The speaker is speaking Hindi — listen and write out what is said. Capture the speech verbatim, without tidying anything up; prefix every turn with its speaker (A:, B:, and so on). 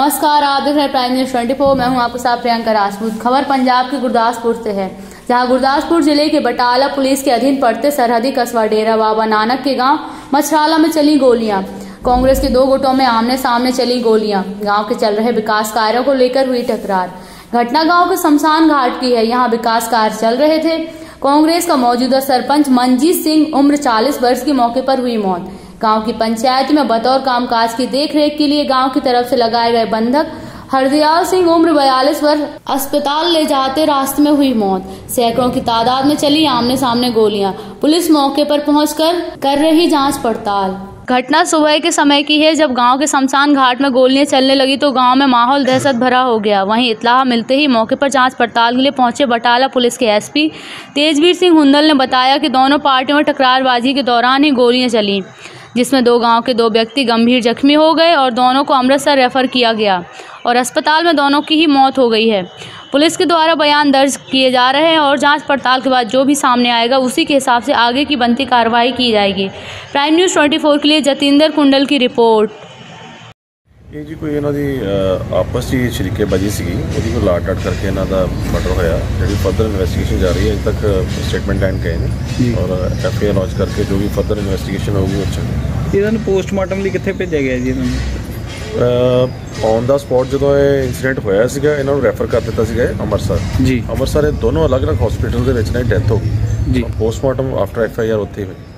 A: नमस्कार, आप देख रहे हैं प्राइम न्यूज चौबीस। मैं हूं आपके साथ प्रियंका राजपूत। खबर पंजाब के गुरदासपुर से है, जहां गुरदासपुर जिले के बटाला पुलिस के अधीन पड़ते सरहदी कस्बा डेरा बाबा नानक के गांव मछराला में चली गोलियां। कांग्रेस के दो गुटों में आमने सामने चली गोलियां। गांव के चल रहे विकास कार्यों को लेकर हुई टकरार। घटना गांव के शमशान घाट की है। यहां विकास कार्य चल रहे थे। कांग्रेस का मौजूदा सरपंच मनजीत सिंह उम्र चालीस वर्ष की मौके पर हुई मौत। गांव की पंचायत में बतौर कामकाज की देखरेख के लिए गांव की तरफ से लगाए गए बंधक हरदयाल सिंह उम्र बयालीस वर्ष अस्पताल ले जाते रास्ते में हुई मौत। सैकड़ों की तादाद में चली आमने सामने गोलियां। पुलिस मौके पर पहुंचकर कर रही जांच पड़ताल। घटना सुबह के समय की है, जब गांव के शमशान घाट में गोलियां चलने लगी तो गांव में माहौल दहशत भरा हो गया। वहीं इत्तला मिलते ही मौके पर जांच पड़ताल के लिए पहुंचे बटाला पुलिस के एसपी तेजवीर सिंह हुंदल ने बताया कि दोनों पार्टियों में टकरारबाजी के दौरान ही गोलियां चली, जिसमें दो गांव के दो व्यक्ति गंभीर जख्मी हो गए और दोनों को अमृतसर रेफर किया गया और अस्पताल में दोनों की ही मौत हो गई है। पुलिस के द्वारा बयान दर्ज किए जा रहे हैं और जांच पड़ताल के बाद जो भी सामने आएगा उसी के हिसाब से आगे की बनती कार्रवाई की जाएगी। प्राइम न्यूज़ चौबीस के लिए जतिंदर कुंडल की रिपोर्ट।
B: ਇਹ ਜੀ ਕੋਈ ਇਹਨਾਂ ਦੀ ਆਪਸ 'ਚ ਸ਼ਰੀਕੇਬਾਜ਼ੀ ਸੀਗੀ, ਉਹਦੀ ਕੋਈ ਲਾਟ ਡਾਟ ਕਰਕੇ ਇਹਨਾਂ ਦਾ ਮਰਡਰ ਹੋਇਆ। ਜਿਹੜੀ ਫਰਦਰ ਇਨਵੈਸਟੀਗੇਸ਼ਨ ਜਾ ਰਹੀ ਹੈ, ਅਜੇ ਤੱਕ ਸਟੇਟਮੈਂਟ ਲੈਣ ਗਏ ਨੇ ਔਰ ਐਫ ਆਈ ਆਰ ਲੌਂਚ ਕਰਕੇ ਜੋ ਵੀ ਫਰਦਰ ਇਨਵੈਸਟੀਗੇਸ਼ਨ ਹੋਊਗੀ ਉਹ ਅੱਛਾ।
C: ਇਹਨਾਂ ਨੂੰ ਪੋਸਟਮਾਰਟਮ ਲਈ ਕਿੱਥੇ ਭੇਜਿਆ ਗਿਆ ਜੀ? ਇਹਨਾਂ ਨੂੰ
B: ਔਨ ਦਾ ਸਪੌਟ ਜਦੋਂ ਇਹ ਇਨਸੀਡੈਂਟ ਹੋਇਆ ਸੀਗਾ, ਇਹਨਾਂ ਨੂੰ ਰੈਫਰ ਕਰ ਦਿੱਤਾ ਸੀਗਾ ਅੰਮ੍ਰਿਤਸਰ ਜੀ। ਅੰਮ੍ਰਿਤਸਰ ਇਹ ਦੋਨੋਂ ਅਲੱਗ ਅਲੱਗ ਹਸਪੀਟਲ ਦੇ ਵਿੱਚ ਨਾ ਡੈਥ ਹੋ ਗਈ ਜੀ। Postmortem after F I R ਉੱਥੇ ਹੋਈ।